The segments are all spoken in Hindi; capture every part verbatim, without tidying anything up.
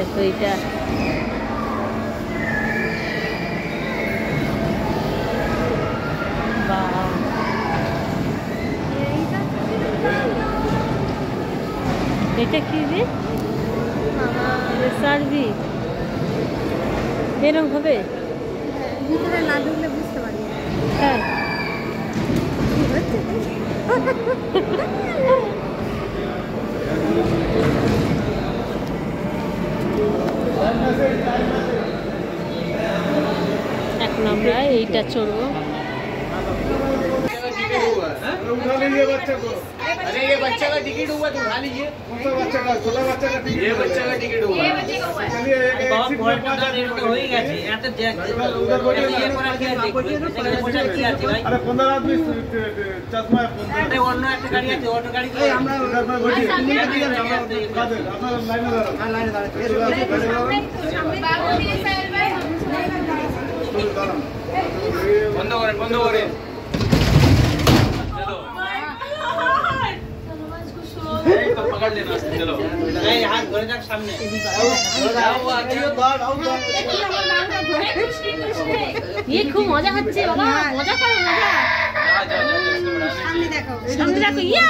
দেখো এটা এটা কি রে সার্ভি এরকম হবে ভিতরে না ঢুকলে বুঝতে পারি হ্যাঁ এখন আমরা এইটা চড়বো उठा लीजिए बच्चे को। अरे ये बच्चा का टिकट हुआ तो उठा लीजिए। कौन सा बच्चा का? छोटा बच्चा का टिकट। ये बच्चा का टिकट हुआ। ये बच्चे का हुआ। चलिए एक एक सीट में पाँच आदमी हो ही गया जी। यहाँ तो उधर बोलिए ना। अरे पंद्रह आदमी चश्मा है। अरे ऑटो गाड़ी है ऑटो गाड़ी। हमरा उधर में बोलिए। अपना लाइन में हाँ लाइन में बंद करें बंद करें। तो पकड़ लेना चलो नहीं हाथ घोड़े तक सामने ये खूब मजा হচ্ছে বাবা মজা করো মজা সামনে দেখো সামনে দেখো ইয়া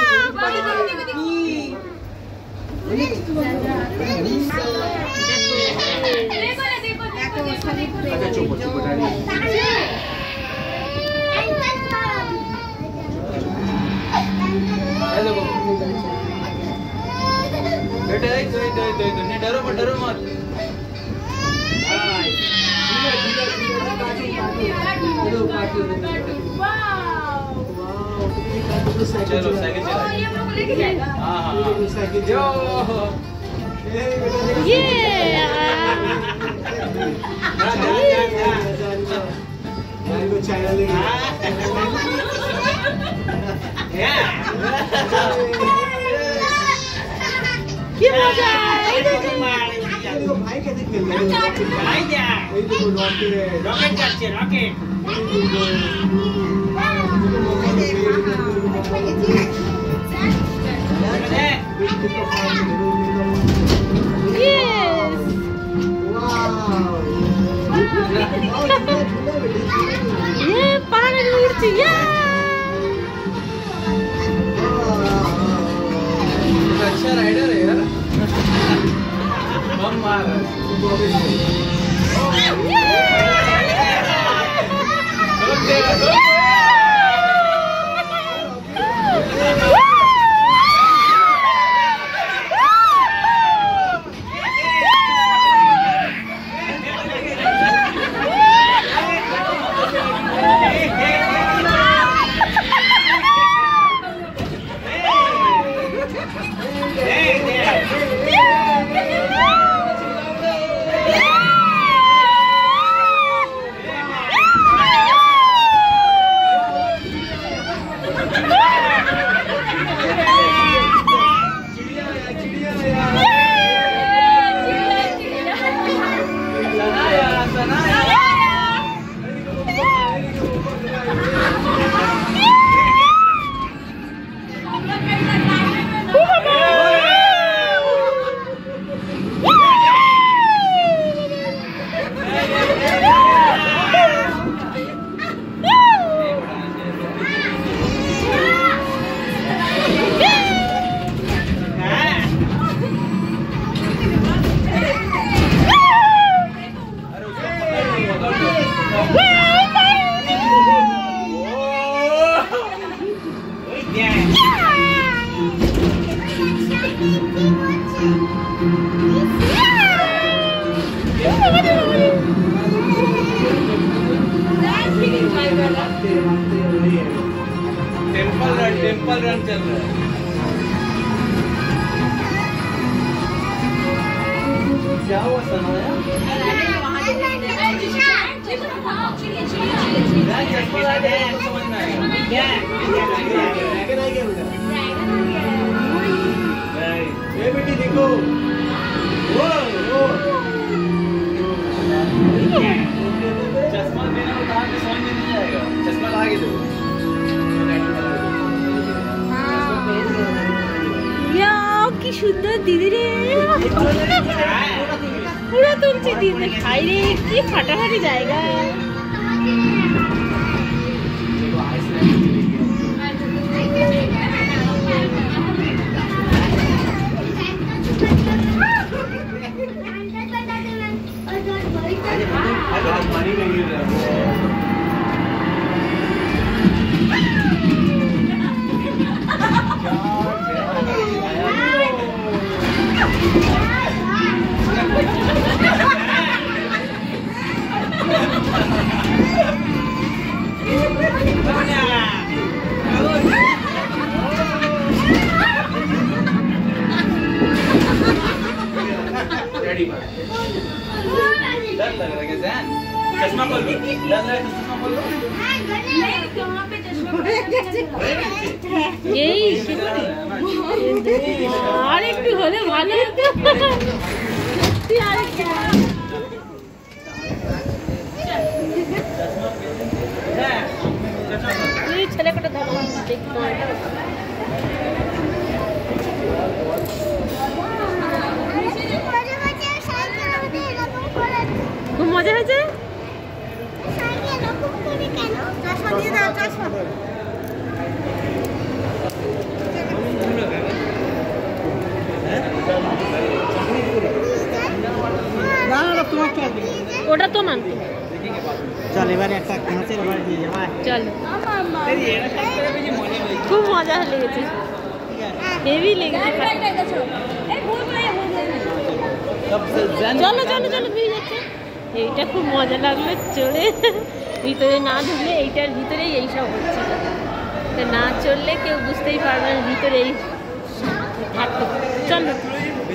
দেখো দেখো अच्छा चुप चुप बेटा एक दो दो दो दो नहीं डरो मत डरो मत चलो साइकिल चला ये हम लोग लेके जाएगा हां हां साइकिल जो ये गाड़ी को चाय लेके কি মজা এই দেখো देखो भाई कैसे खेल रहे हैं भाई जा ये देखो रॉकेट रॉकेट যাচ্ছে রকেট Yes! Wow! ये पानी में उड़ती है अच्छा राइडर है यार बम मार चलो तेरा दो टेम्पल रन टेम्पल रन चल रहा है क्या हुआ सनाया समझ में आएगा क्या ये बेटी देखो वो वो चश्मा मेरा उतार के समझ में नहीं आएगा चश्मा ला के दो या की सुंदर दीदी रे যাচ্ছি দিদি বাইরে কি ফাটাফাটি জায়গা। डर लग रहा है क्या? चश्मा खोल लो। डर लग रहा है चश्मा खोल लो। यही আর একটু হলে ভালো হতো। ছেলে কটা ধরো খুব মজা হয়েছে। ওটা তো মানতো চল এবারে একটা কাঁচের বাড়ি দিয়ে যাবো চল খুব মজা লেগেছে হেভি লেগেছে চলো চলো চলো দিয়ে যাচ্ছে এইটা খুব মজা লাগলো চড়ে ভিতরে না ঢুকলে এইটার ভিতরেই এইসব হচ্ছে না চললে কেউ বুঝতেই পারবে না ভিতরে এই থাকতো চলো